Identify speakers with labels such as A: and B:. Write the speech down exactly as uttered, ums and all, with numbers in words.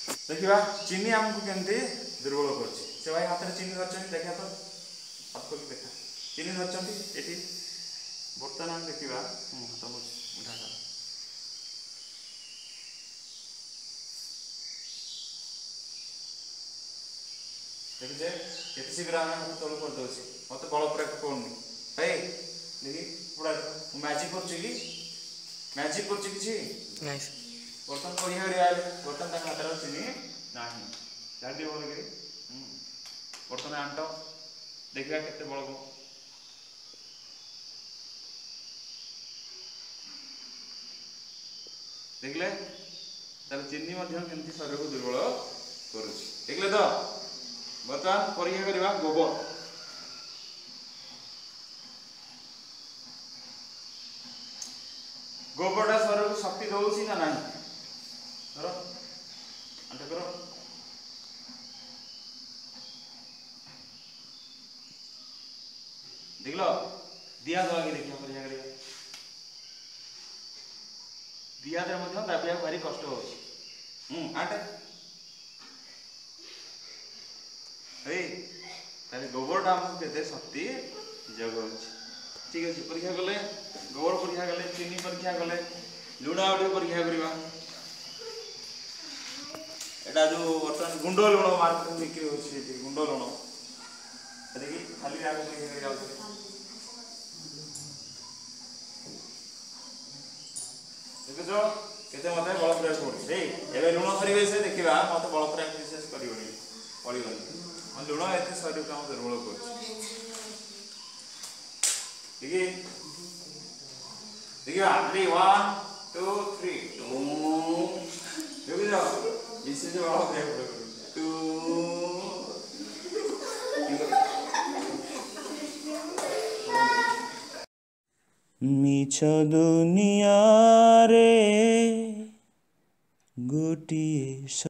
A: देखा चीनी आमको केमती दुर्बल कर से भाई हाथ में चीनी धरछन देखा तो हाथ को देखा चीनी धरछन ये बर्तमान देखा हाथ उठा देखिए केते शीघ्र आम हाथ तल कर दे मत बल प्रयोग करनी भाई देखी पूरा मैजिक कर मैजिक कर बर्तन पढ़िया बर्तन तक हाथ चीनी ना जाती बोल कि बर्तन आंट देखा केते बल देखले तार चीनी केमती शरीर को दुर्बल कर देखले तो बर्तमान परीक्षा करवा गोबर गोबरटा शरीर को शक्ति दौर ना ना धर अंत कर देख दिया दवा कि देखिए परीक्षा कर दिया दाबिया भारी कष्ट हो गोबरटा आमको शक्ति जगह ठीक अच्छे परीक्षा कले गोबर परीक्षा कले चीनी परीक्षा कले लुण आउटे परीक्षा करवा एटा जो बर्तमान गुंड लुण मार्केट में बिक्री होती गुंड लुण देखिए खाली आगे परीक्षा कर देखो केते मते बल प्रयोग पड़े एवं लुण सर से देखा मत बल प्रयोग विशेष कर पड़ोनी लुण एत शरीर को दुर्बल कर देखिए थ्री वन टू थ्री देखो विशेष बल प्रयोग टू मिछ दुनिया रे गोटिए